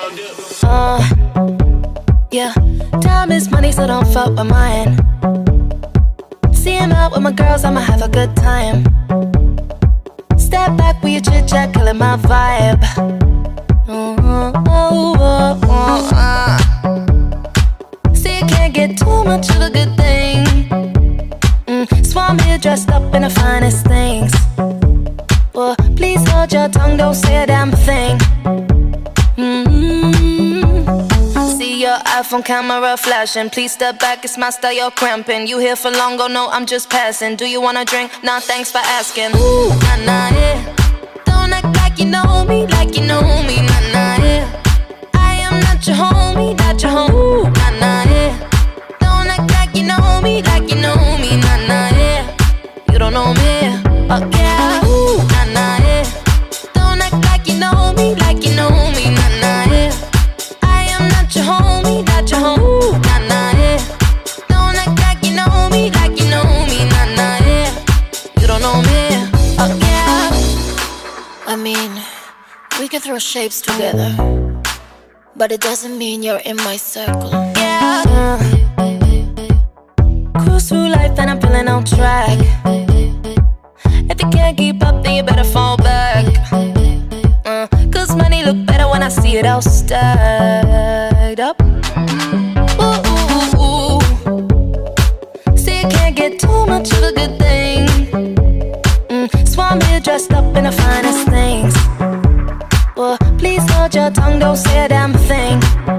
Yeah, time is money, so don't fuck with mine. See him out with my girls, I'ma have a good time. Step back with your chit chat, killing my vibe. See, you can't get too much of a good thing. So I'm here dressed up in the finest things. Well, please hold your tongue, don't say a damn thing. See your iPhone camera flashing. Please step back, it's my style, you're cramping. You here for long, go no, I'm just passing. Do you wanna drink? Nah, thanks for asking. Ooh, nah, nah, yeah. Don't act like you know me, like you know me, nah, nah, yeah. I am not your homie, not your home. Ooh, nah, nah, yeah. Don't act like you know me, like you know me, nah, nah, yeah. You don't know me, oh yeah. Ooh, nah, nah, yeah. Don't act like you know me, like you know me, nah, nah, yeah. I am not your homie, not your home. Ooh, nah, nah, yeah. Don't act like you know me, like you know me, nah, nah, yeah. You don't know me, oh yeah. I mean, we can throw shapes together, but it doesn't mean you're in my circle. Yeah. Cruise through life and I'm feeling on track. If you can't keep up, then you better fall back. Cause money look better when I see it all stacked up. Ooh, ooh, ooh. See, you can't get too much of a good thing. So I'm here dressed up in the finest things. Well, please hold your tongue, don't say a damn thing.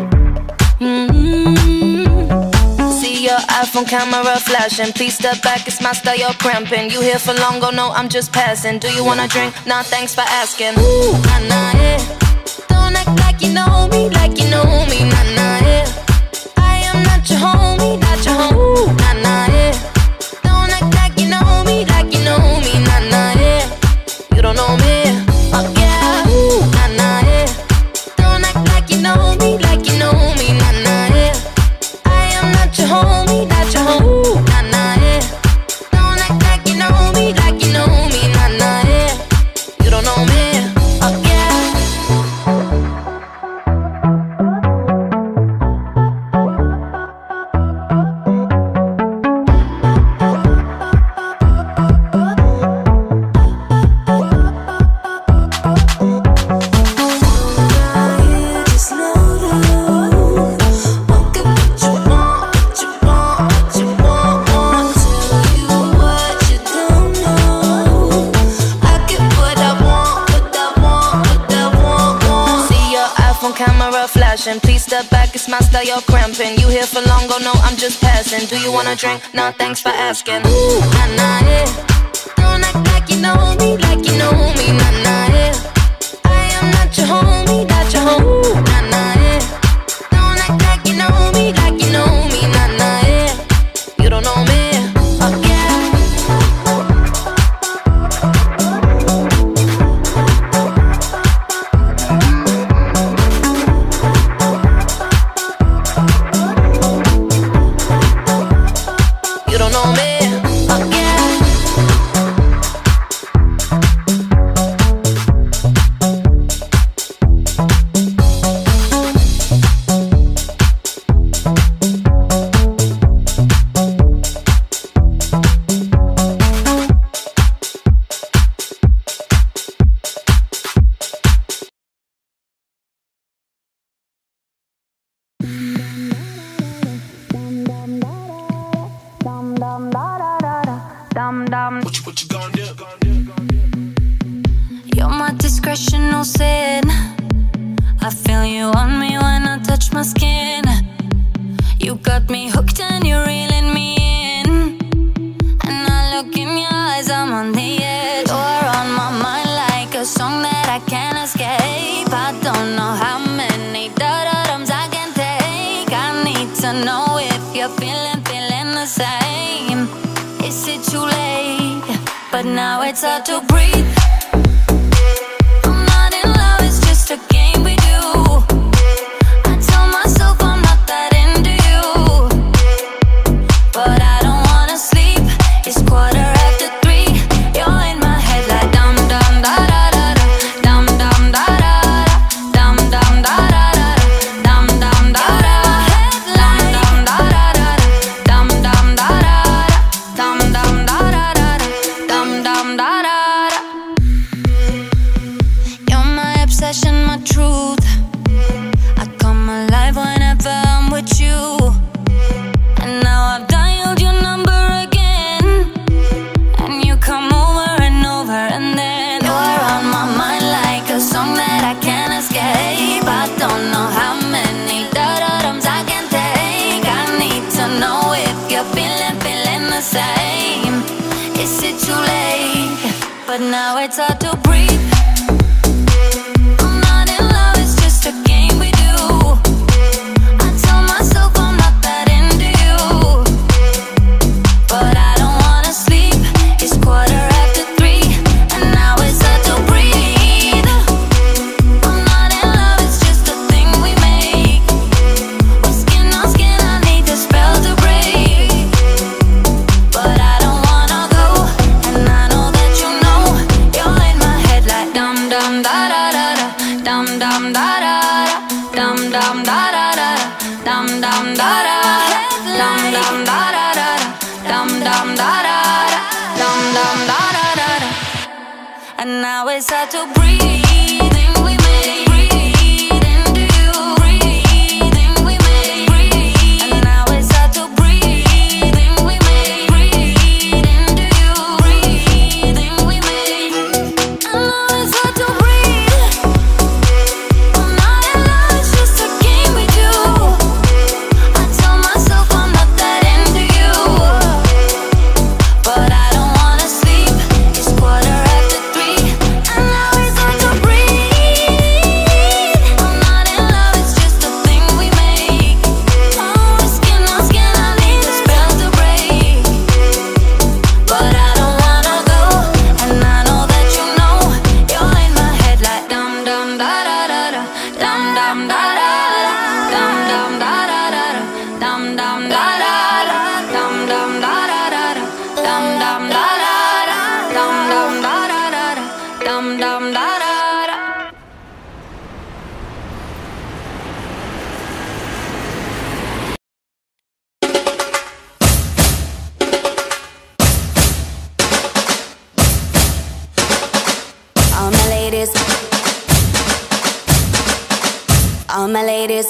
See your iPhone camera flashing. Please step back, it's my style, you're cramping. You here for long, go no, I'm just passing. Do you wanna drink? Nah, thanks for asking. Ooh, nah, nah, yeah. Don't act like you know me, like you know me, nah, nah, yeah. I am not your homie, not your home. Ooh, nah, nah, yeah. Don't act like you know me, like you know me, nah, nah, yeah. You don't know me, oh yeah. Ooh, nah, nah, yeah. Don't act like you know me, like you know me, nah, nah, yeah. I am not your homie, not your home. Ooh, nah, nah, yeah. Don't act like you know me, like you know me, nah, nah, yeah. You don't know me, oh yeah. Camera flashing. Please step back, it's my style, you're cramping. You here for long, go no, I'm just passing. Do you wanna drink? Nah, thanks for asking. Ooh, nah, nah, yeah. Don't act like you know me, like you know me, nah, nah, yeah. I am not your homie, not your home. Ooh, nah, nah, yeah. Don't act like you know me, like you know me, nah, nah, yeah. You don't know me, oh yeah. You don't know me, oh yeah. What you gonna do? You're my discretional sin. I feel you on me when I touch my skin. You got me hooked and you're reeling me in. And I look in your eyes, I'm on the edge. You're on my mind like a song that I can't escape. I don't know how many da-da-dums I can take. I need to know if you're feeling the same. Is it too late? But now it's hard to breathe. I'm not in love, it's just a game we do. I tell myself I'm not that into you, but I don't wanna sleep. It's 3:15. You're in my head like dum dum da da da da, dum dum da da da, dum dum da da da. but now it's hard to breathe. I'm not in love, it's just a game we do. I tell myself I'm not that into you, but I don't wanna sleep. It's 3:15, and now it's hard to breathe. I'm not in love, it's just a thing we make. We're skin on skin, I need the spell to break, but I don't wanna go, and I know that you know. You're in my head like dum dum da da da da, dum dum da da da, dum dum da da da, dum dum da da da, dum dum da da da, dum dum da da da, dum dum da da da. And now it's hard to breathe. We make breathe into you. Breathing we make breathe. And now it's hard to breathe. We make breathe into you. Breathing we make. And now it's hard to breathe. I'm not in love, it's just a game we do. I tell myself I'm not that into you, but I don't wanna sleep. It's 3:15, and now it's hard to breathe. I'm not in love, it's just a thing we make. Oh, skin on skin, I need the spell to break, but I don't wanna go, and I know that you know. You're in my head like dum dum da da da da, dum dum da da da, dum dum da da da da, dum dum da da da, dum dum da da da da, dum dum da da da, dum dum da da da da, dum dum da da da. All my ladies, all my ladies,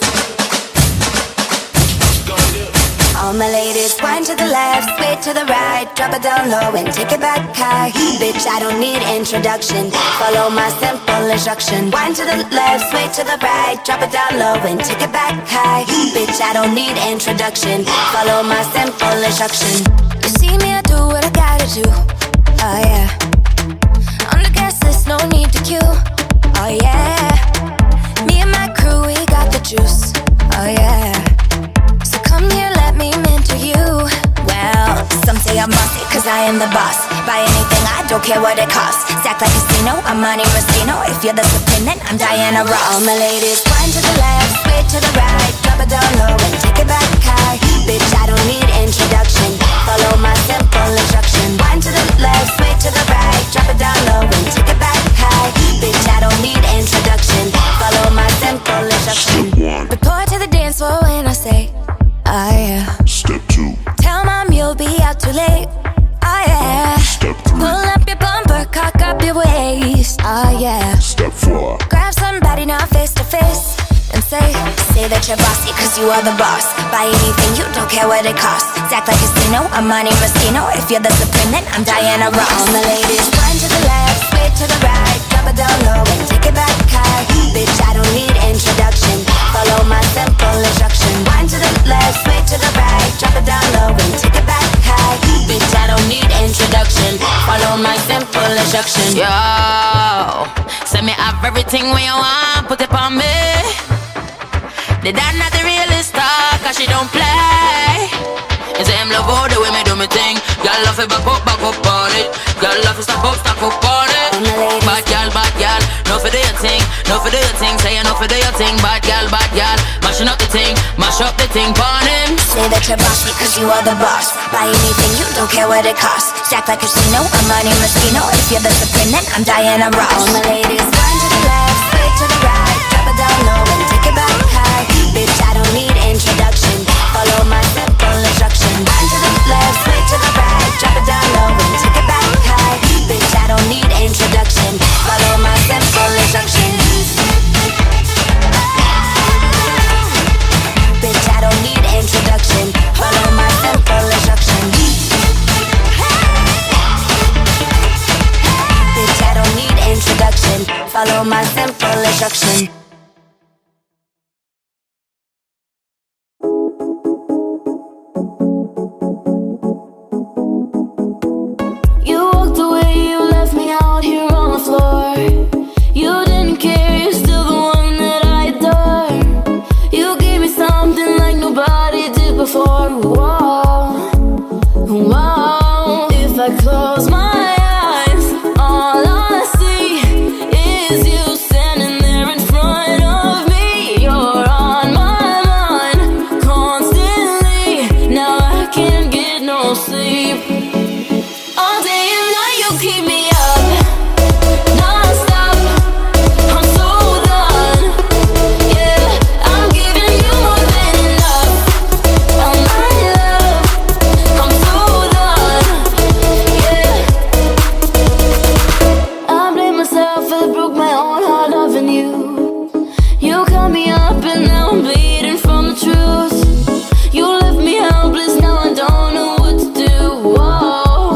all my ladies. Wind to the left, sway to the right, drop it down low and take it back high. Bitch, I don't need introduction, follow my simple instruction. Wind to the left, sway to the right, drop it down low and take it back high. Bitch, I don't need introduction, follow my simple instruction. You see me, I do what I gotta do. Oh yeah, on the gas list, no need to queue. Oh yeah, me and my crew, we got the juice. Oh yeah, so come here, let me mentor you. Well, some say I'm bossy, cause I am the boss. Buy anything, I don't care what it costs. Stack like casino, I'm Monte Rustino. If you're the supreme, then I'm Diana Ross. All my ladies, wind to the left, sway to the right, drop it down low and take it back high. Bitch, I don't need introduction, follow my simple instruction. Wind to the left, sway to the right, drop it down low and take it back high. Bitch, I don't need introduction, follow my simple instruction. Report to the dance floor when I say, oh yeah. Step 2. Tell mom you'll be out too late. Oh yeah. Step 3. Pull up your bumper, cock up your waist. Oh yeah. Step 4. Grab somebody now face to face and say that you're bossy, cause you are the boss. Buy anything, you don't care what it costs. Stack like casino, I'm Monte Rustino. If you're the supreme, then I'm Diana Ross. All my ladies, wind to the left, sway to the right, drop it down low and take it back high. Bitch, I don't need introduction, follow my simple instruction. Wind to the left, sway to the right, drop it down low and take it back high. Bitch, I don't need introduction, follow my simple instruction. Yo, say me have everything when you want, put it on me. The dad not the realest star, cause she don't play. And say him love all the way me do me thing. Girl love it back up on it. Girl love it stack up on it. Bad girl, no for do your thing, no for do your thing. Say you no for do your thing, bad girl, mashing up the thing, mash up the thing, pon him. Say that you're bossy, cause you are the boss. Buy anything, you don't care what it costs. Stack like casino, I'm Monte Rustino. If you're the supreme, then I'm Diana Ross. All my ladies, wind to the left, sway to the right, drop it down low and take it back high. Bitch, I don't need introduction, follow my simple instruction. Wind to the left, sway to the right, drop it down low and take it back high. Bitch, I don't need introduction, follow my simple instruction. Bitch, I don't need introduction, follow my simple instruction. Bitch, I don't need introduction, follow my simple instruction. You walked away, you left me out Whoa, whoa. If I close my eyes, all I see is you standing there in front of me. You're on my mind constantly. Now I can't get no sleep. All day and night you keep me up, non-stop. I'm so done. Yeah, I'm giving you more than enough. Oh my love, I'm so done. Yeah, I blame myself, I broke my own heart loving you. You cut me up and now I'm bleeding from the truth. You left me helpless, now I don't know what to do. Whoa,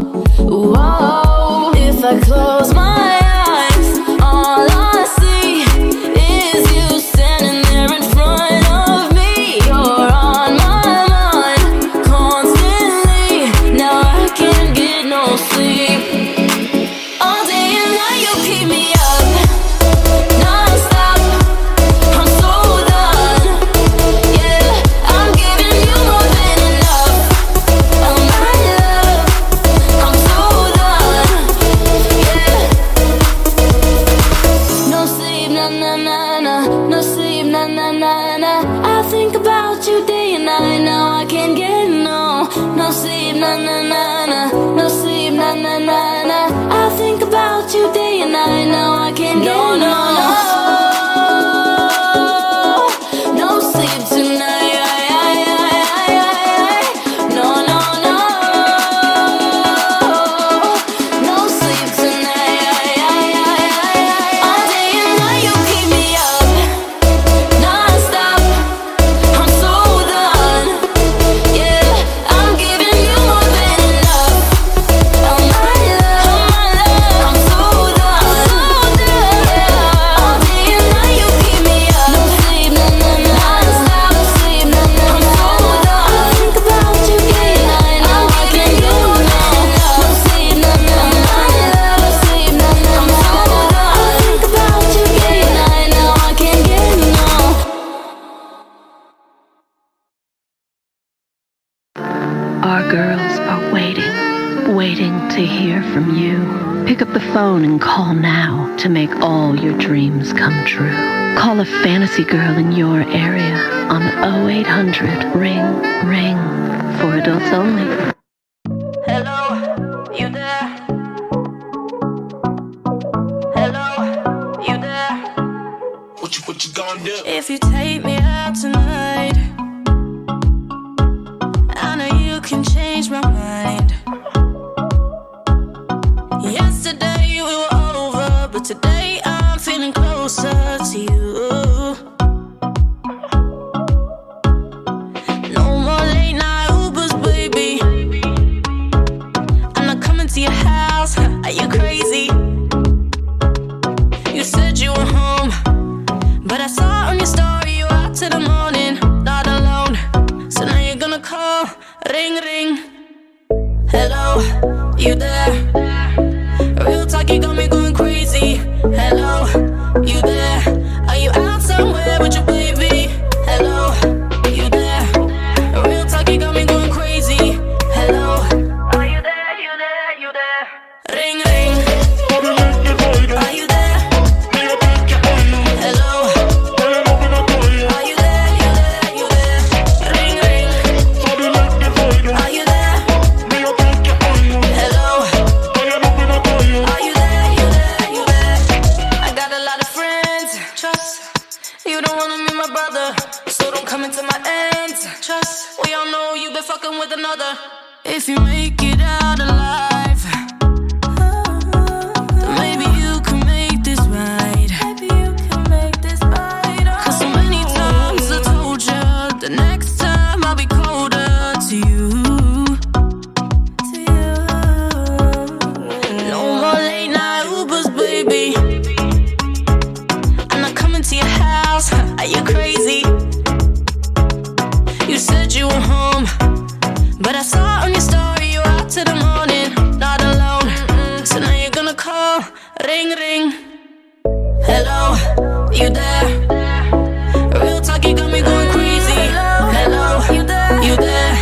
whoa. If I close my eyes, all I see is you standing there in front of me. You're on my mind constantly. Now I can't get no sleep. All day and night you keep me up, non-stop. I'm so done. Yeah, I'm giving you more than enough. Oh my love, I'm so done. Yeah. No sleep, na na na na. No sleep, na na na na. I think about you day and night. Now I can't get no sleep, na na na na. No sleep, na na na na. I think about you day and night. Now I can't get no sleep tonight. No, no, no. No sleep tonight. All day and night you keep me up, non-stop. I'm so done. Yeah, I'm giving you more than enough. Oh my love, I'm so done. Yeah, all day and night you keep me up. No sleep, na na na. Non-stop, no sleep, na na na. I'm so done. I think about you day and night. Now I can't get no sleep, na na na. No sleep, na na na. I'm so done. I think about you day and night. Now I can't get no. Our girls are waiting to hear from you. Pick up the phone and call now to make all your dreams come true. Call a fantasy girl in your area on 0800 Ring Ring for adults only. Hello, you there? Hello, you there? What you gonna do? If you take me out tonight, I know you can change my mind. Yesterday we were over, but today I'm feeling closer to you. No more late night Ubers, baby. I'm not coming to your house. Are you crazy? You said you were home, but I saw on your story you out till the morning, not alone. So now you're gonna call, ring ring. Hello, you there? Real talk, you got me going crazy. Hello, you there? Are you out somewhere with your baby? Hello, you there? Real talk, you got me going crazy. Hello, are you there? You there? You there? Ring ring. Are you there? Hello. Are you there? You there? You there? Ring ring. Are you there? Hello. Are you there? You there? You there? I got a lot of friends. Trust. You don't wanna meet my brother, so don't come into my ends. Trust. We all know you've been fucking with another. If you make it out alive, then maybe you can make this right. Cause so many times I told you the next time I'll be colder to you. No more late night Ubers, baby. I'm not coming to your house. Are you crazy? You said you were home, but I saw on your story you out till the morning, not alone. So now you're gonna call, ring ring. Hello, you there? Real talk, you got me going crazy. Hello, you there? You there?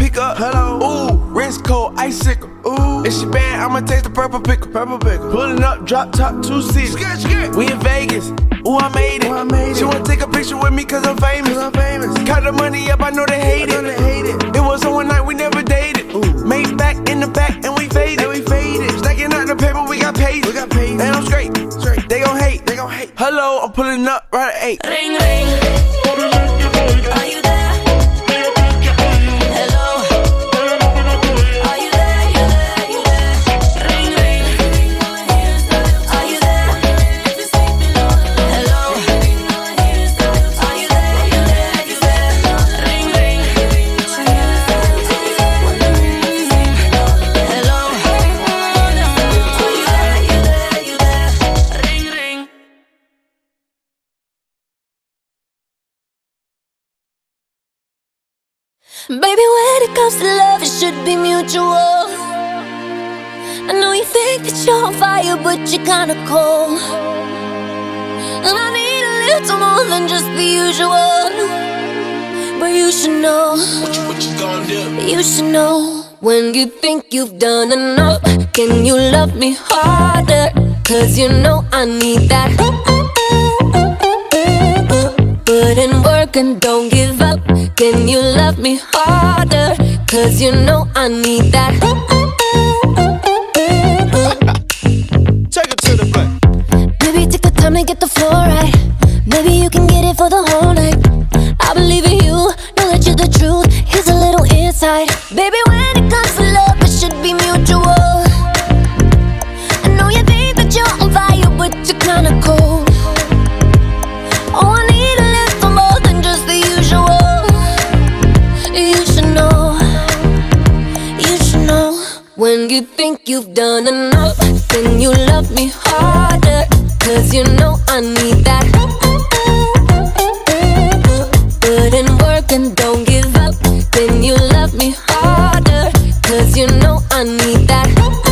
pick up. Hello. Ooh, wrist cold, icicle. Ooh, if she bad, I'ma taste the purple pickle. Purple pickle. Pulling up, drop top, 2 seats. We in Vegas. Ooh, I made it. She wanna take a picture with me cause I'm famous. Count the money up, I know they hate it. It was on one night, we never dated. Ooh. Made back in the back and we faded. Stacking out the paper, we got paid. And I'm straight. They gon' hate. Hello, I'm pulling up right at 8. Ring, ring. Are you there? Baby, when it comes to love, it should be mutual. I know you think that you're on fire, but you're kinda cold. And I need a little more than just the usual. But you should know, What you gonna do? you should know. When you think you've done enough, can you love me harder? Cause you know I need that. Put in work and don't give up. Can you love me harder? Cause you know I need that. Take it to the back. Maybe take the time to get the floor right. Maybe you can get it for the whole night. I believe in you, know that you're the truth. Here's a little insight. Baby, when it comes to love, it should be mutual. I know you think that you're on fire, but you're kinda cold. Oh, I need a little more than just the usual. You should know, you should know. When you think you've done enough, then you love me harder. Cause you know I need that. Put in work and don't give up. Then you love me harder. Cause you know I need that.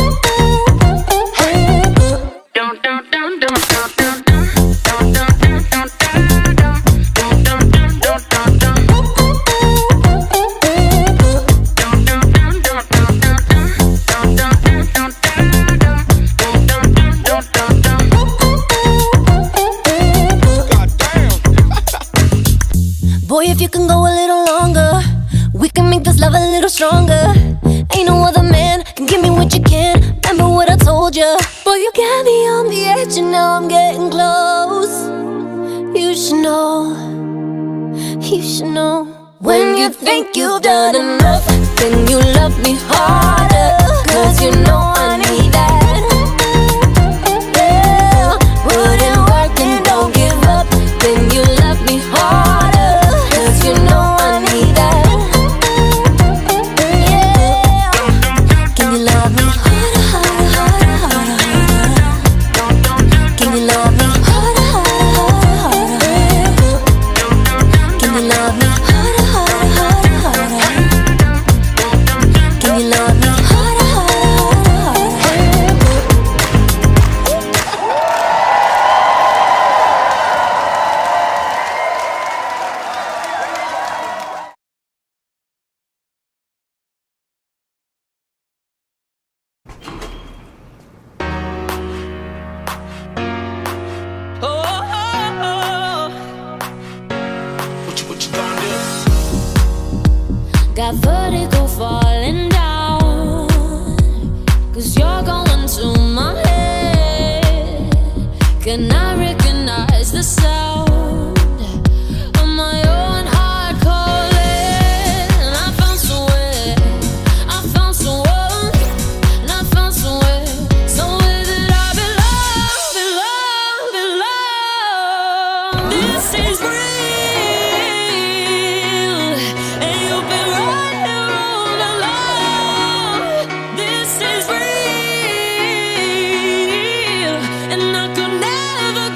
Boy, if you can go a little longer, we can make this love a little stronger. Ain't no other man can give me what you can. Remember what I told you. Boy, you got me on the edge and now I'm getting close. You should know, you should know. When you think you've done enough, then you love me harder. Cause you know I need that. Yeah, put in work and don't give up. Then you love me harder. You know I need that. Yeah. Can you love me harder, harder, harder, harder? Can you love me harder, harder, harder? Can you love me harder, harder, harder? Can you love me harder, harder, What you gonna do? got vertigo falling down. Cause you're going to my head. Can I recognize the sound of my own heart calling? And I found somewhere, I found someone, and I found somewhere, somewhere that I belong, belong, belong. This is real. This is real, and I could never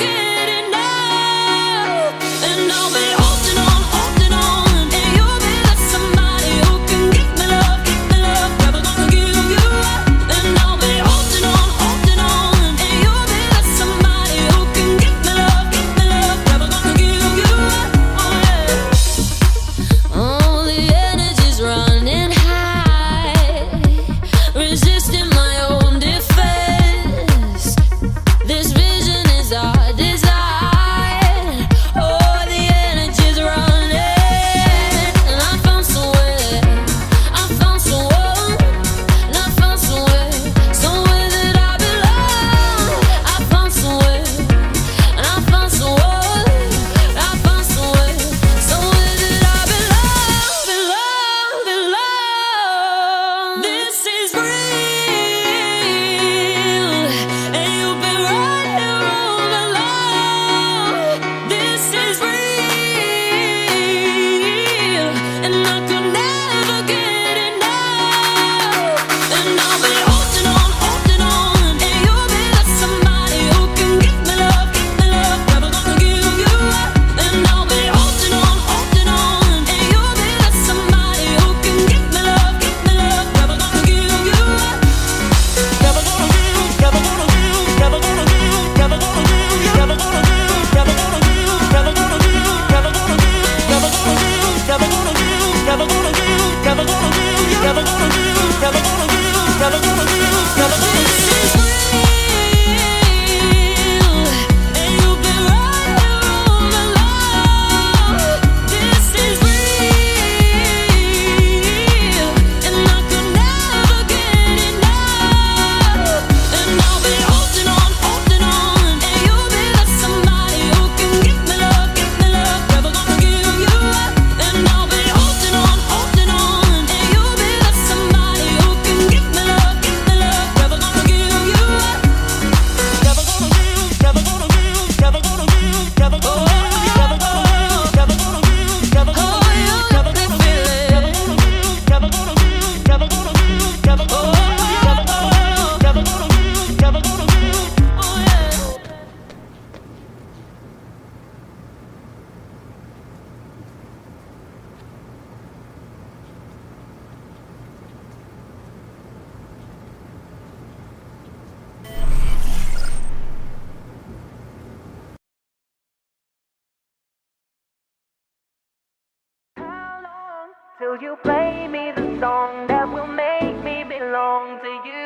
till you play me the song that will make me belong to you.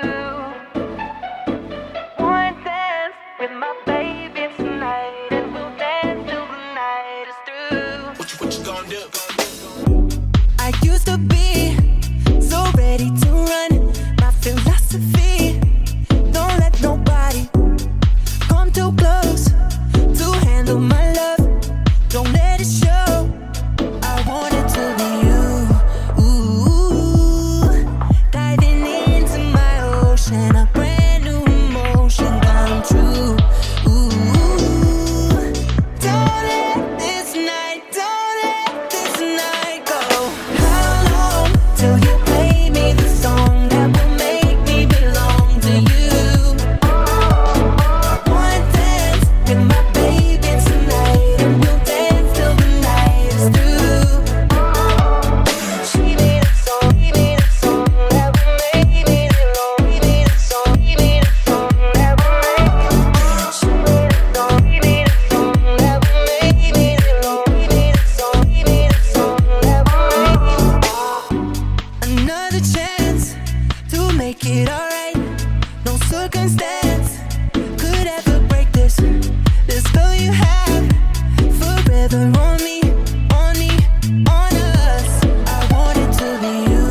One dance with my baby tonight, and we'll dance till the night is through. What you gonna do? I used to be so ready to run. My philosophy, don't let nobody come too close to handle my love. Don't let it show. I want it to be you. Ooh, diving into my ocean, a brand new emotion come true. Ooh, don't let this night go. How long till you play me the song that will make me belong to you? One dance with my baby tonight, and we'll dance till the night is through. She made a song, he made a song that will make me belong. He made a song, he made a song that will make me. She made a song, he made a song that will make me belong. He made a song, he made a song that will make me. Another chance to make it alright. No circumstance could ever break this spell you have forever on me, on us. I want it to be you.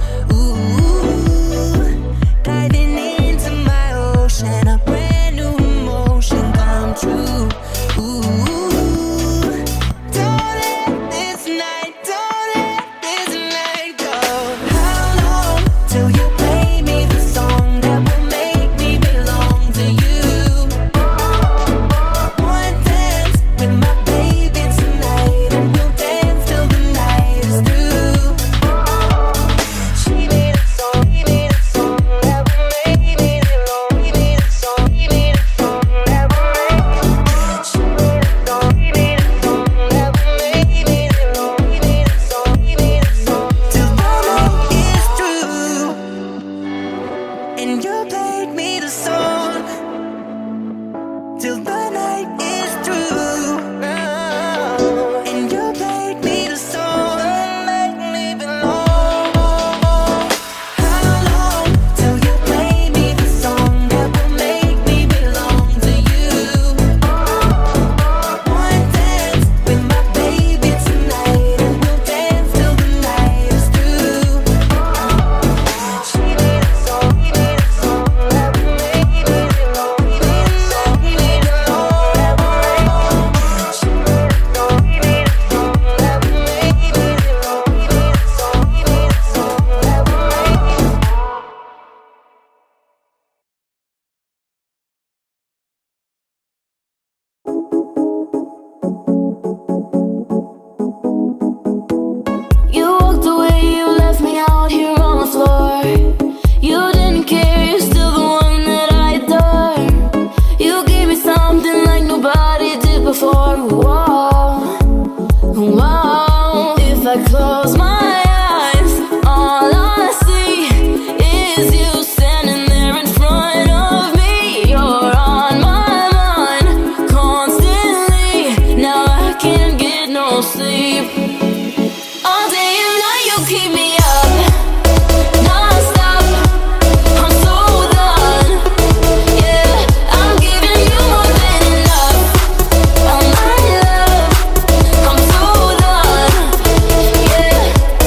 Ooh, diving into my ocean, a brand new emotion come true. Ooh, don't let this night go. How long till you play me the song that will make me belong to you? One dance with my baby tonight, and we'll dance till the night is through. She made a song, he made a song that will make me belong. He made a song, he made a song that will make me. She made a song, he made a song that will make me belong. He made a song, he made a song till the night is through. And you played me the song till the night is through. And you played me the song that make me belong. How long till you play me the song that will make me belong to you? One dance with my baby tonight, and we'll dance till the night is through. She made a song, he made a song that will make me belong. He made a song, he made a song that will make me. She made a song, he made a song that will make me belong. He made a song, he made a song that will make me. You walked away, you left me out here on the floor. You didn't care, you're still the one that I adore. You gave me something like nobody did before. Whoa, whoa. If I close my eyes, all I see is you standing there in front of me. You're on my mind constantly. Now I can't get no sleep. All day and night you keep me up, non-stop. I'm so done. Yeah, I'm giving you more than enough. Oh my love, I'm so done. Yeah,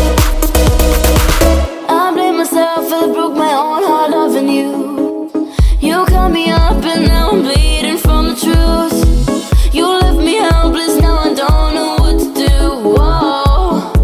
I blame myself for the broke my own heart loving you. You cut me up and now I'm bleeding from the truth. You left me helpless, now I don't know what to do. Whoa,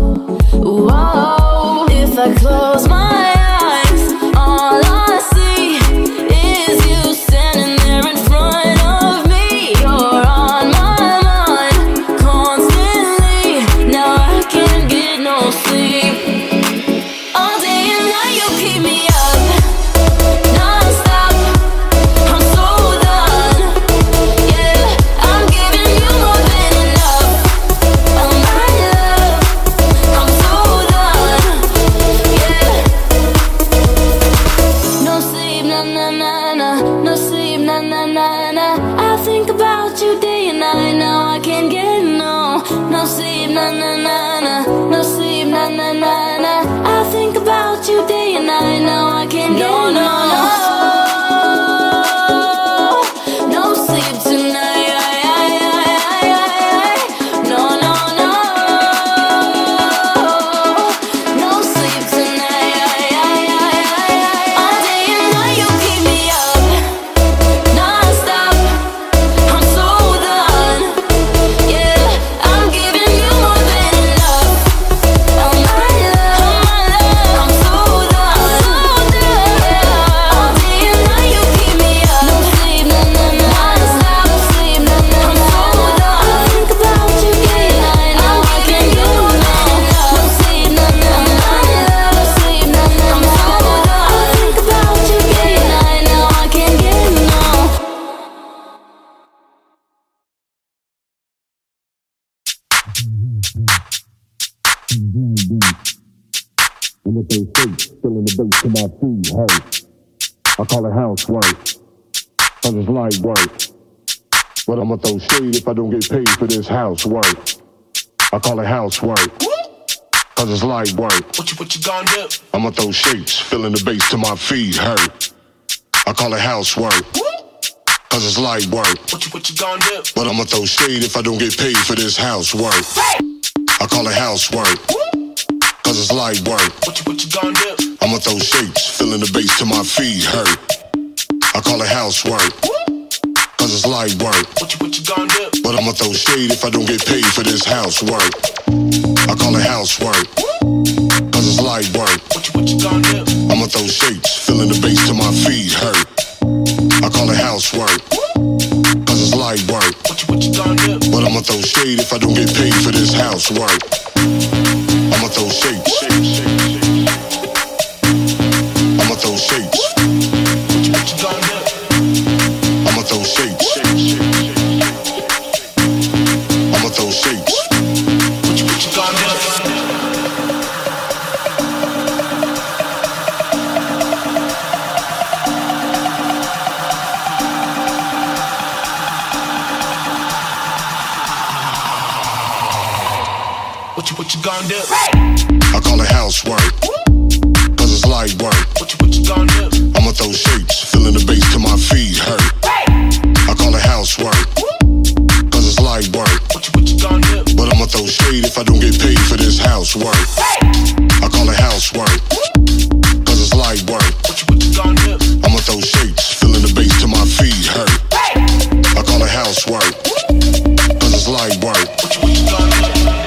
whoa. If I close my eyes, all I see is you standing there in front of me. You're on my mind constantly. Now I can't get no sleep. All day and night you keep me up, non-stop. I'm so done. Yeah, I'm giving you more than enough. Oh my love, I'm so done. Yeah, no sleep, na na na na. No sleep, na na na na. I think about you day and night. Now I can't get no sleep, na na na na. No sleep, na na na. I'm with those shakes, feeling the bass to my feet, hey. I call it housework, cause it's light work. But I'ma throw shade if I don't get paid for this housework. I call it housework, cause it's light work. What you gonna do? I'ma throw shapes, feeling the bass to my feet hurt. I call it housework, cause it's light work. What you gonna do? But I'ma throw shade if I don't get paid for this housework. I call it housework, cause it's light work. What you gonna do? I'ma throw shapes, feeling the bass to my feet hurt. I call it housework, cause it's light work. What you gonna do? But I'ma throw shade if I don't get paid for this housework. I call it housework, cause it's light work. What you gonna do? I'ma throw shapes, feeling the bass to my feet hurt. I call it housework, cause it's light work. What you gonna do? But I'ma throw shade if I don't get paid for this housework. I'ma throw shapes. I'ma throw shapes. What you gonna do? I'ma throw shapes. I'ma throw shapes. What you gonna do? What you gonna do? I call it housework, cause it's light work. What you gonna do? I'ma throw shapes, feeling the bass to my feet hurt. I call it housework, cause it's light work. What you gonna do? But I'ma throw shade if I don't get paid for this housework. I call it housework, cause it's light work. What you gonna do? I'ma throw shapes, feeling the bass to my feet hurt. I call it housework, cause it's light work. What you gonna do?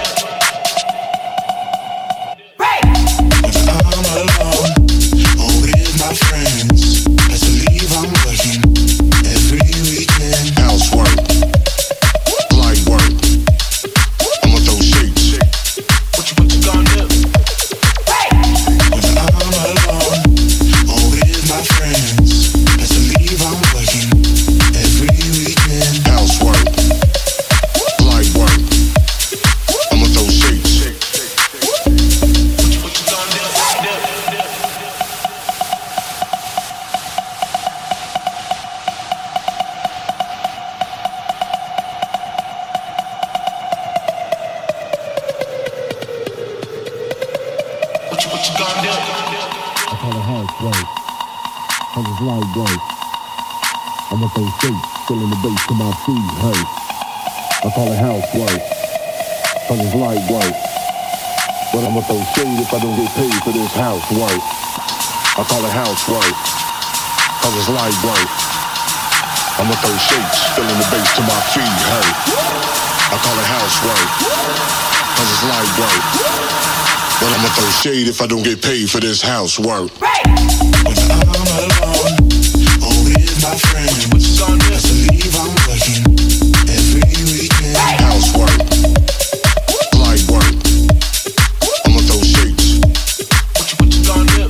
I'ma throw shapes, feeling the bass to my feet hurt. I call it housework, cause it's light work. But I'ma throw shade if I don't get paid for this housework. I call it housework, cause it's light work. I'ma throw shapes, feeling the bass to my feet hurt. I call it housework, cause it's light work. But I'ma throw shade if I don't get paid for this housework. When I'm alone, or with my friends, best believe I'm working every weekend. Housework, light work. I'ma throw shapes. What you gonna do?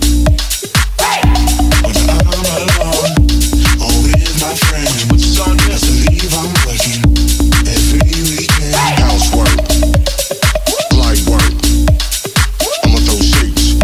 When I'm alone, or with my friends, best believe I'm working every weekend. Housework, light work. I'ma throw shapes.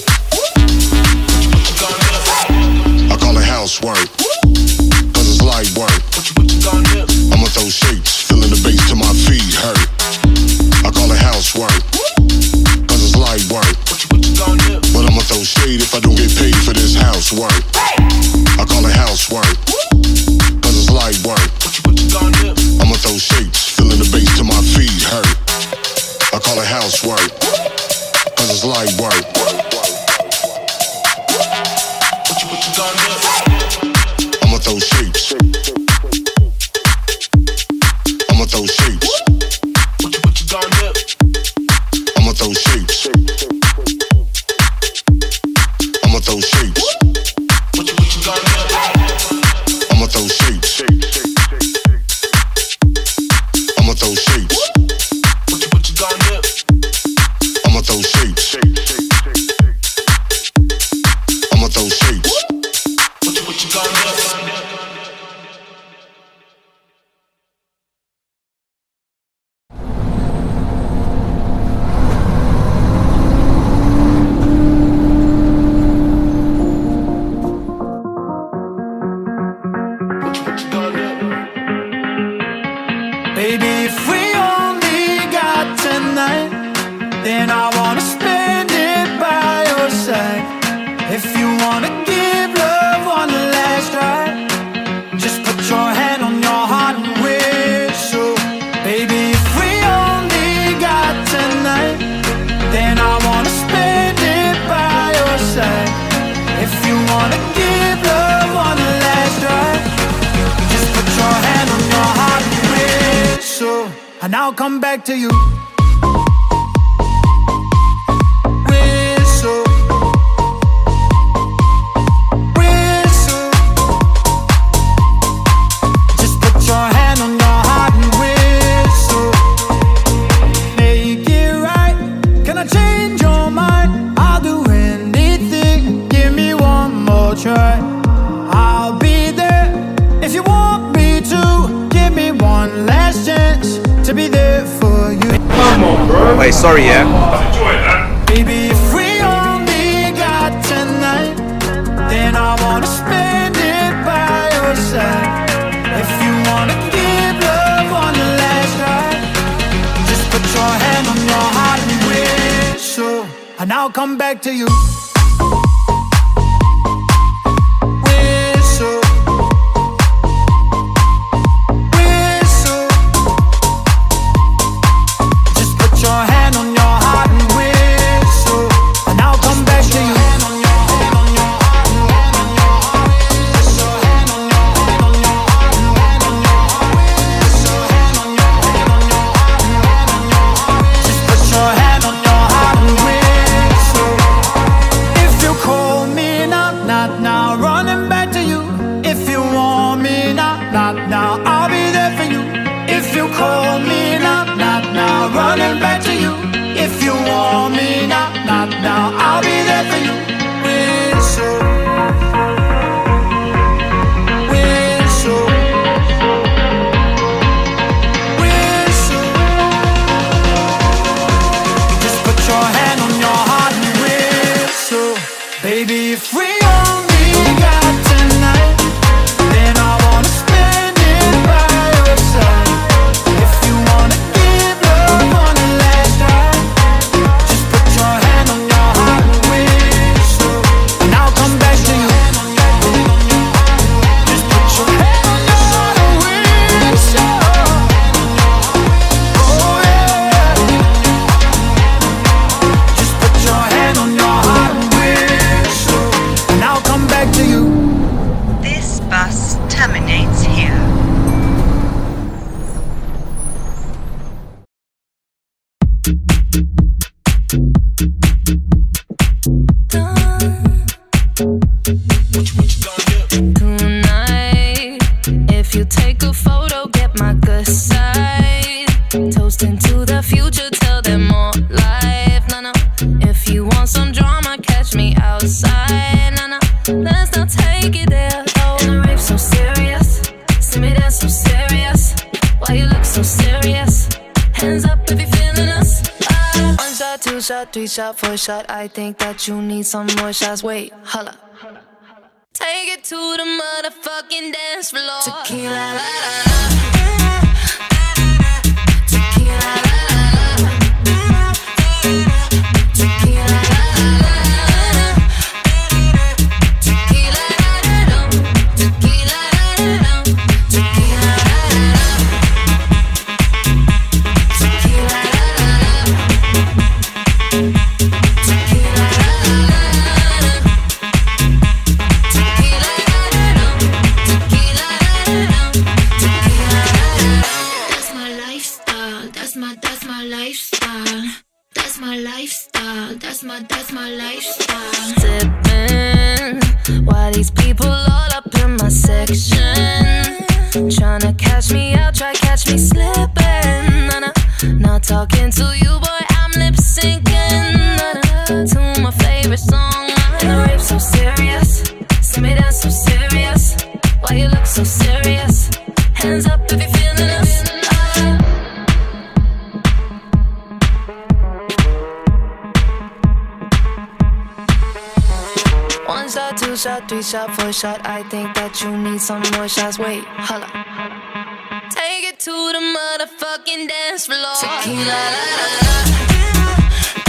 What you gonna do? I call it housework, cause it's light work. What you gonna do? I'ma throw shapes, feeling the bass to my feet hurt. I call it housework, cause it's light work. What you gonna do? But I'ma throw shade if I don't get paid for this housework. I call it housework, cause it's light work. What you gonna do? I'ma throw shapes, feeling the bass to my feet hurt. I call it housework, cause it's light work. What you gonna do? I'ma throw shapes. I'ma throw shapes. What you gonna do? I'ma throw shapes. I'ma throw shapes. What you gonna do? I'ma throw shapes. I'ma throw shapes. What you gonna do? I'ma throw shapes. I'ma throw shapes. What you gonna do? then I wanna spend it by your side. If you wanna give love one last try, just put your hand on your heart and whistle. Baby, if we only got tonight, then I wanna spend it by your side. If you wanna give love one last try, just put your hand on your heart and whistle, and I'll come back to you. Whistle, whistle, just put your hand on your heart and whistle. Make it right, can I change your mind? I'll do anything, give me one more try. I'll be there if you want me to. Give me one last chance to be there for you. Come on, bro. Wait, sorry, yeah. Enjoy that. Baby, if we only got tonight, then I wanna spend it by your side. If you wanna give love one last try, just put your hand on your heart and whistle, and I'll come back to you. Whistle, whistle, just put your hand on your heart and whistle, and I'll come back to you. Just put your hand on your heart and whistle. If you call me now, not now, running back to you. If you want me now, not now, I'll be there for you. If you call me now, not now, running back to you. If you want me now, not now, I'll be there for you. Whistle, whistle, whistle, just put your hand on your heart and whistle. Baby, if we only got tonight, then I wanna spend it by your side. If you wanna give love one last try, just put your hand on your heart and whistle, and I'll come back to you. Just put your hand on your heart and whistle. Oh yeah. Just put your hand on your heart and whistle, and I'll come back to you. This bus terminates here. Tonight, if you take a photo, get my good side. Toasting to the future, tell them more life. No, no. If you want some drama, catch me outside. No, no. Let's not take it there. Oh, and the rave so serious. See me dance so serious. Why you look so serious? Hands up if you're feeling us. One shot, two shot, three shot, four shot. I think that you need some more shots. Wait, holla. Take it to the motherfucking dance floor. Tequila, la, la, la. Tequila, la, la, la. Tequila, la, la, la. Tequila, la, la, la. Tequila, la, la, la. Tequila, la, la, la. Tequila, la, la, la. Tequila, la, la, la. That's my lifestyle. That's my lifestyle. That's my lifestyle. That's my lifestyle. Sipping, why these people all up in my section? Tryna catch me out, try catch me slipping. Nah, nah. Not talking to you, boy, I'm lip syncing. Nah, nah. To my favorite song. And the rave so serious. See me dance so serious. Why you look so serious? Hands up if you're feeling us. One shot, two shot, three shot, four shot. I think that you need some more shots. Wait, holla. Take it to the motherfucking dance floor. Tequila, la, la, la.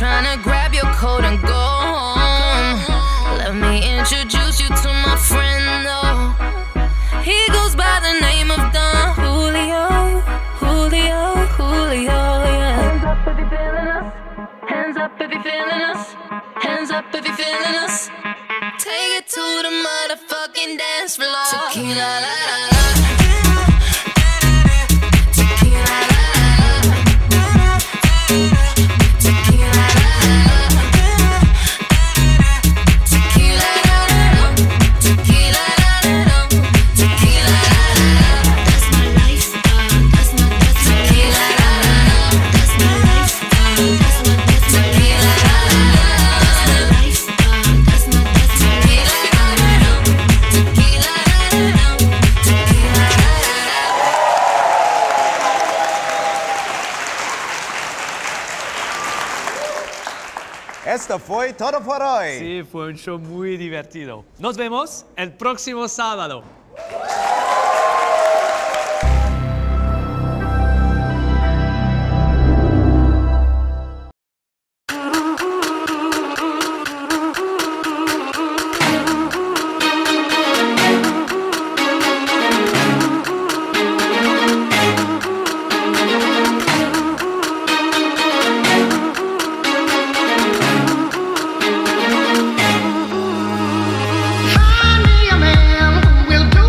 tryna grab your coat and go home. Let me introduce you to my friend, though. He goes by the name of Don Julio, Julio, Julio, yeah. Hands up if you're feeling us. Hands up if you're feeling us. Hands up if you're feeling us. Take it to the motherfucking dance floor. Tequila, la, la, la. Tequila, la, la, la. Tequila, la, la, la. Tequila, la, la, la. Tequila, la, la, la. Tequila, la, la, la. That's my lifestyle. That's tequila, la, la, la. That's my lifestyle. That's tequila, la, la, la. That's my lifestyle. That's tequila, la, la, la. Tequila, la, la, la. Tequila, la, la, la. Esto fue todo por hoy. Sí, fue un show muy divertido. Nos vemos el próximo sábado. Find me a man who will do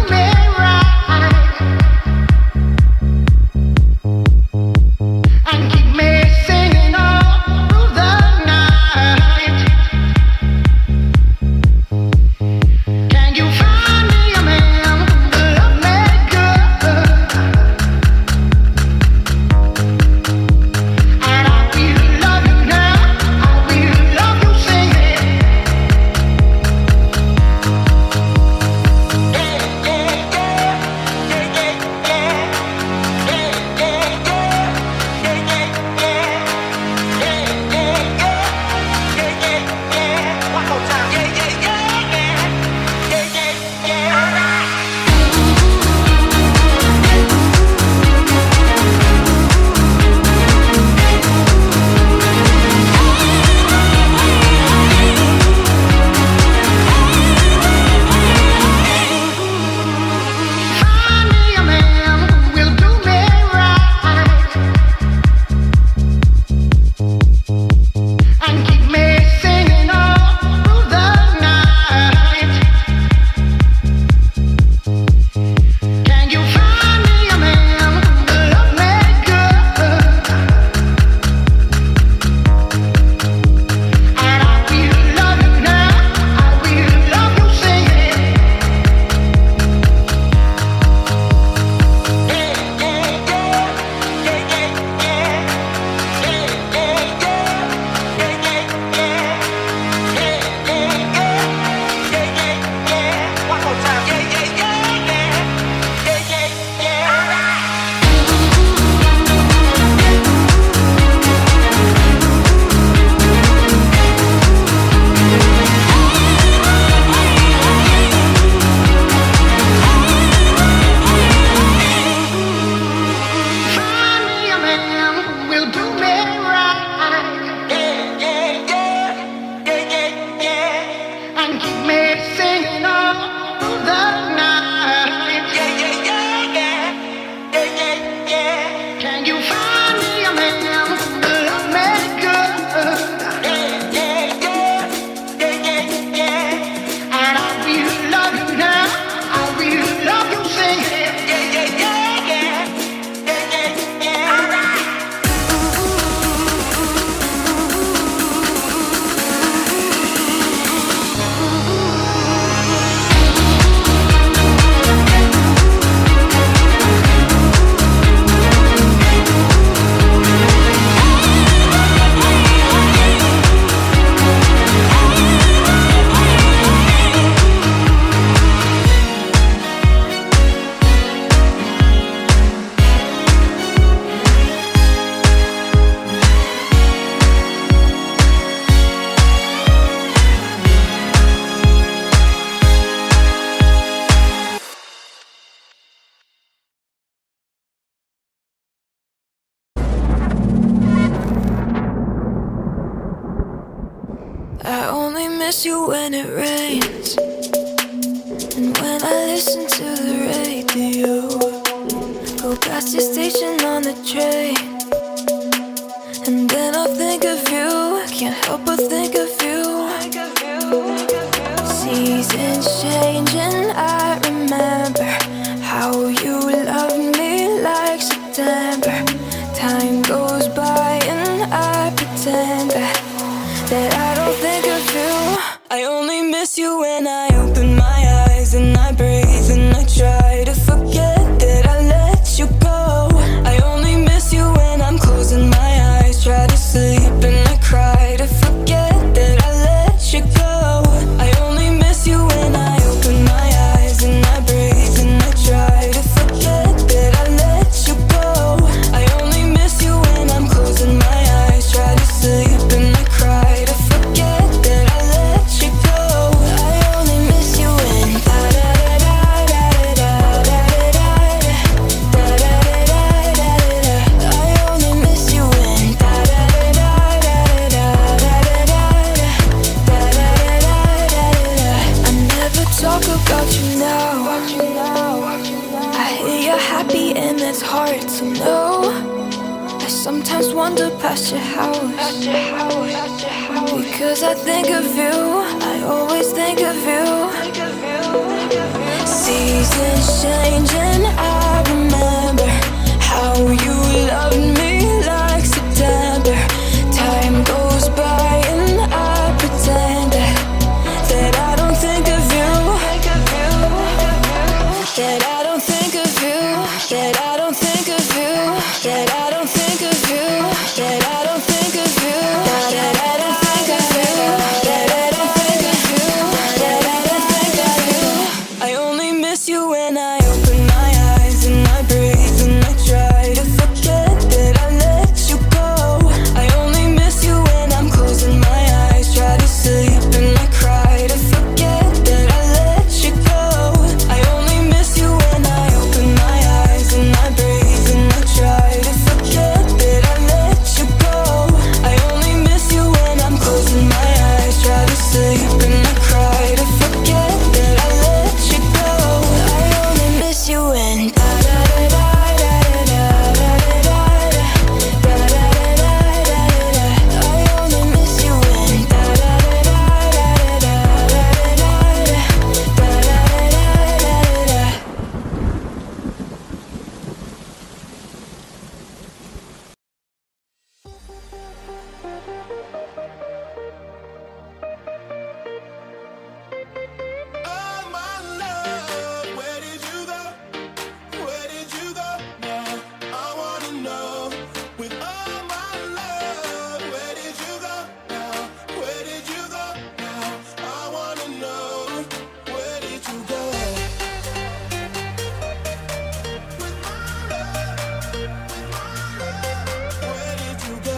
miss you when it rains, and when I listen to the radio, go past your station on the train, and then I'll think of you. I can't help but think of you. Seasons change and I remember how you loved me like September. Time goes by and I pretend that I don't think of you. I only miss you when I open my eyes and I breathe and I try to forget that I let you go. I only miss you when I'm closing my eyes, try to sleep and I cry to forget that I let you go. I only miss you when I open my eyes and I breathe and I try to forget that I let you go. I only miss you when I'm closing my eyes, try to sleep and I cry to forget that I let you go. I only miss you when da da da da da da da da da da da da. I only miss you when da da da da da da da da. I never talk about you now. I hear you're happy and it's hard to know. I sometimes wander past your house because I think of you. I always think of you. Seasons change and I remember how you loved me like September. Time goes by and I pretend that I don't think of you. That I don't think of you. That I don't think of you. That I don't think of you. That I don't think of you. That I don't think of you. That I don't think of you. That I don't think of you. I only miss you when I open my eyes and I breathe and I try to forget that I let you go. I only miss you when I'm closing my eyes, try to sleep and I cry to forget that I let you go. I only miss you when I open my eyes and I breathe and I try to forget that I let you go. I only miss you when I'm closing my eyes, try to sleep and I cry to forget that I let you go. I only miss you when da da da da da da da da da da. I only miss you when da da da da da da da. Oh my love, where did you go? Where did you go now? I wanna know. With all my love, where did you go now? Where did you go now? I wanna know. Where did you go? With my love, where did you go?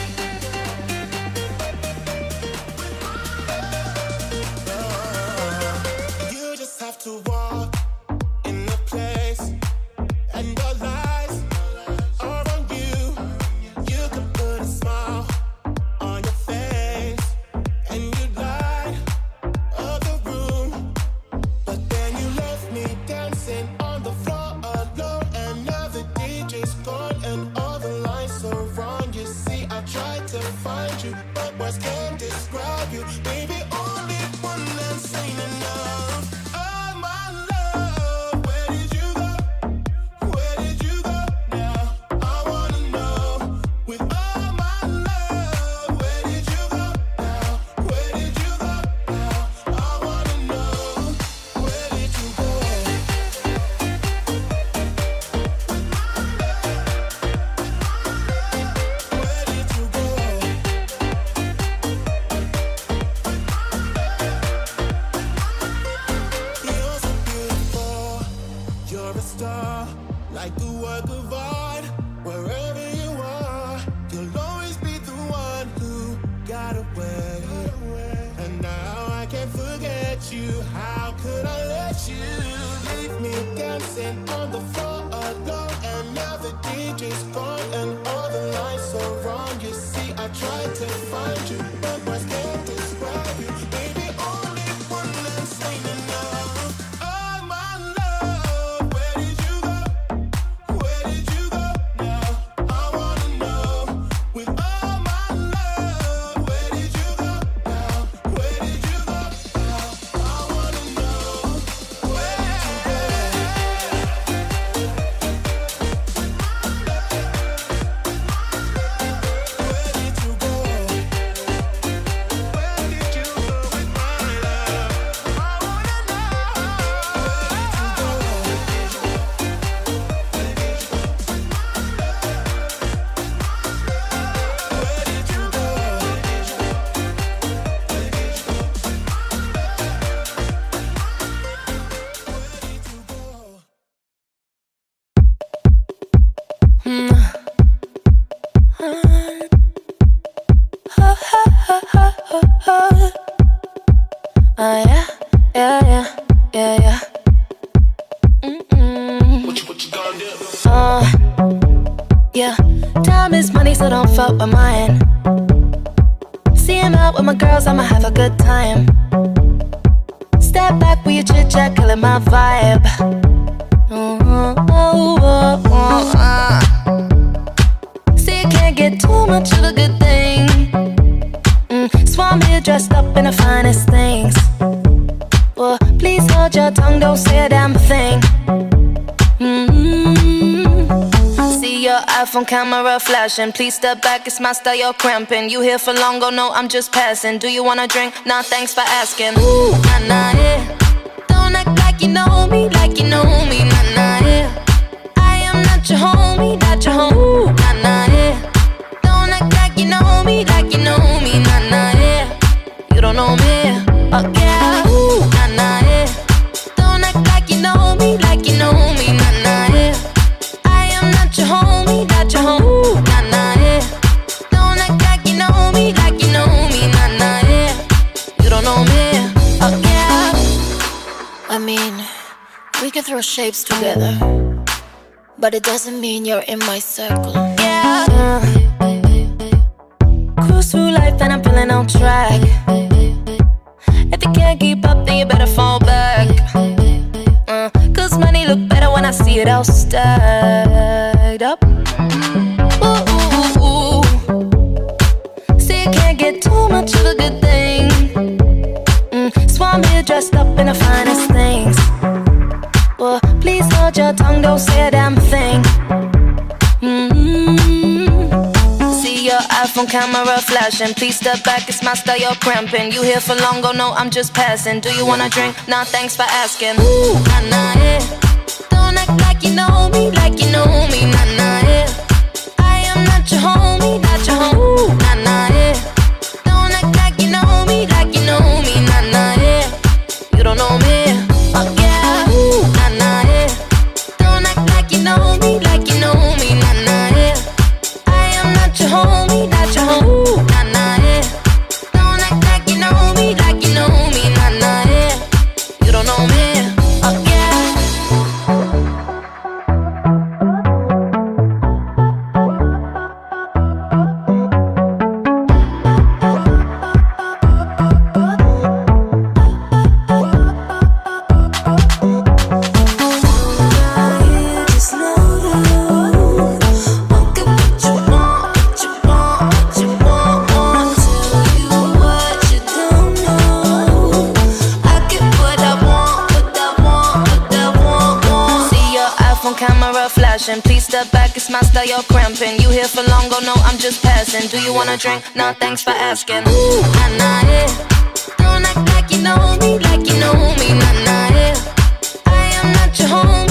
You just have to walk in the place, and your lies are on you. You could put a smile on your face, and you light up the room. But then you left me dancing on the floor alone, and now the DJ's gone, and all the lights are wrong. You see, I tried to find you, but words can't describe you. Baby, only one that's ain't enough. Oh my love, where did you go? Where did you go now? I wanna know. With all my love, where did you go now? Where did you go now? I wanna know. Where did you go? Where did you go? You're so beautiful, you're a star, like a work of art. Wherever you are, you'll always be the one who got away. And now I can't forget you. How could I let you leave me dancing on the floor alone? And now the DJ's gone and all the lights are wrong. You see, I tried to find you, but words can't describe you. Baby, yeah, yeah, yeah, yeah, yeah. What you gonna do? Yeah. Time is money, so don't fuck with mine. See him out with my girls, I'ma have a good time. Step back with your chit chat, killing my vibe. See, you can't get too much of a good thing. So I'm here dressed up in the finest things. Well, please hold your tongue, don't say a damn thing. See your iPhone camera flashing. Please step back, it's my style, you're cramping. You here for long, go no, I'm just passing. Do you wanna drink? Nah, thanks for asking. Ooh, nah, nah, yeah. Don't act like you know me, like you know me, nah, nah, yeah. I am not your homie, not your homie. Ooh, nah, nah, yeah. Don't act like you know me, like you know me, nah, nah, yeah. You don't know me, oh yeah. Ooh, nah, nah, yeah. Don't act like you know me, like you know me, nah, nah, yeah. I am not your homie, not your homie. Ooh, nah, nah, yeah. Don't act like you know me, like you know me, nah, nah, yeah. You don't know me, oh yeah. I mean, we can throw shapes together, but it doesn't mean you're in my circle. Yeah. Cruise through life and I'm feeling on track. If you can't keep up, then you better fall back. Cause money look better when I see it all stacked up. Ooh, ooh, ooh. See, you can't get too much of a good thing. So I'm here dressed up in the finest things. Well, please hold your tongue, don't say a damn thing. See your iPhone camera flashing. Please step back, it's my style, you're cramping. You here for long, go no, I'm just passing. Do you wanna drink? Nah, thanks for asking. Ooh, nah, nah, yeah. Don't act like you know me, like you know me, nah, nah, yeah. I am not your homie, not your homie. Ooh, nah, nah, yeah. Don't act like you know me, like you know me, nah, nah, yeah. You don't know me, oh yeah. Ooh, nah, nah, yeah. Don't act like you know me, like you know me, nah, nah, yeah. I am not your homie, not your homie. Ooh, nah, nah, yeah. Don't act like you know me, like you know me, nah, nah, yeah. You don't know me, oh yeah. Camera flashing. Please step back, it's my style, you're cramping. You here for long, go no, I'm just passing. Do you wanna drink? Nah, thanks for asking. Ooh, nah, nah, yeah. Don't act like you know me, like you know me, nah, nah, yeah. I am not your homie.